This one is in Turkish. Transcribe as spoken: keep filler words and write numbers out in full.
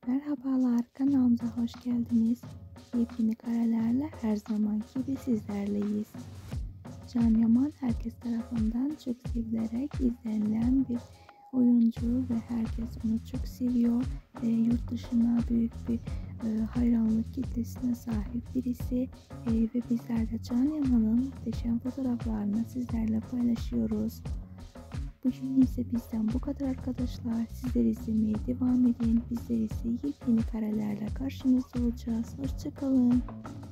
Merhabalar, kanalımıza hoş geldiniz. Yepyeni karelerle her zaman gibi sizlerleyiz. Can Yaman herkes tarafından çok sevilerek izlenilen bir oyuncu ve herkes onu çok seviyor. E, yurt dışına büyük bir e, hayranlık kitlesine sahip birisi e, ve bizler de Can Yaman'ın muhteşem fotoğraflarını sizlerle paylaşıyoruz. Bugün ise bizden bu kadar arkadaşlar. Sizler izlemeye devam edin. Bizler ise yepyeni karelerle karşınızda olacağız. Hoşçakalın.